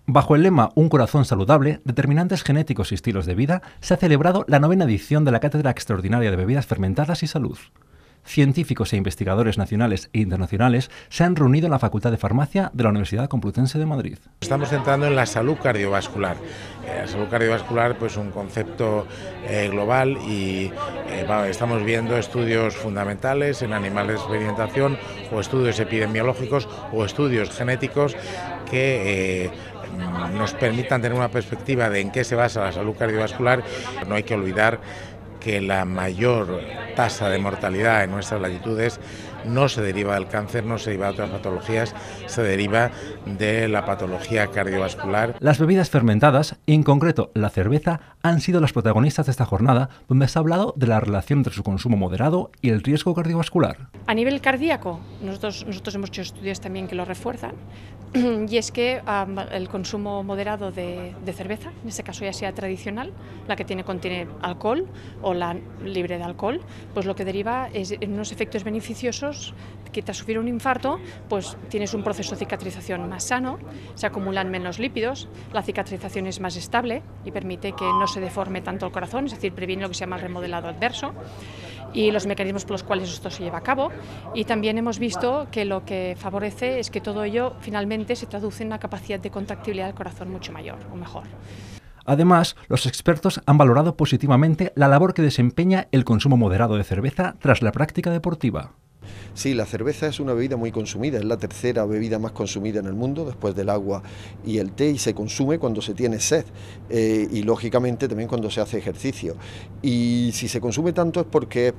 Bajo el lema Un corazón saludable, determinantes genéticos y estilos de vida, se ha celebrado la 9ª edición de la Cátedra Extraordinaria de Bebidas Fermentadas y Salud. Científicos e investigadores nacionales e internacionales se han reunido en la Facultad de Farmacia de la Universidad Complutense de Madrid. Estamos centrando en la salud cardiovascular. La salud cardiovascular pues un concepto global y estamos viendo estudios fundamentales en animales de experimentación o estudios epidemiológicos o estudios genéticos que nos permitan tener una perspectiva de en qué se basa la salud cardiovascular. No hay que olvidar que la mayor tasa de mortalidad en nuestras latitudes no se deriva del cáncer, no se deriva de otras patologías, se deriva de la patología cardiovascular. Las bebidas fermentadas, y en concreto la cerveza, han sido las protagonistas de esta jornada, donde se ha hablado de la relación entre su consumo moderado y el riesgo cardiovascular. A nivel cardíaco, nosotros hemos hecho estudios también que lo refuerzan, y es que el consumo moderado de cerveza, en este caso ya sea tradicional, la que contiene alcohol o la libre de alcohol, pues lo que deriva es en unos efectos beneficiosos que tras sufrir un infarto, pues tienes un proceso de cicatrización más sano, se acumulan menos lípidos, la cicatrización es más estable y permite que no se deforme tanto el corazón, es decir, previene lo que se llama el remodelado adverso y los mecanismos por los cuales esto se lleva a cabo. Y también hemos visto que lo que favorece es que todo ello finalmente se traduce en una capacidad de contractibilidad del corazón mucho mayor o mejor. Además, los expertos han valorado positivamente la labor que desempeña el consumo moderado de cerveza tras la práctica deportiva. Sí, la cerveza es una bebida muy consumida, es la tercera bebida más consumida en el mundo después del agua y el té, y se consume cuando se tiene sed y lógicamente también cuando se hace ejercicio. Y si se consume tanto es porque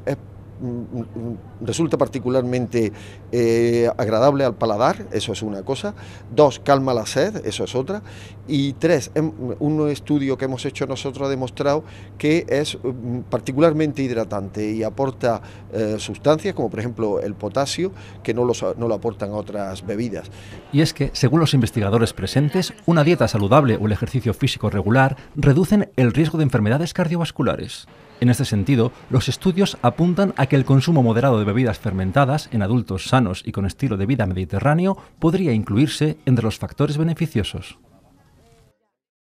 resulta particularmente agradable al paladar, eso es una cosa. 2, calma la sed, eso es otra. Y 3, un estudio que hemos hecho nosotros ha demostrado que es particularmente hidratante y aporta sustancias como por ejemplo el potasio, que no lo aportan otras bebidas. Y es que, según los investigadores presentes, una dieta saludable o el ejercicio físico regular reducen el riesgo de enfermedades cardiovasculares. En este sentido, los estudios apuntan a que el consumo moderado de bebidas fermentadas en adultos sanos y con estilo de vida mediterráneo podría incluirse entre los factores beneficiosos.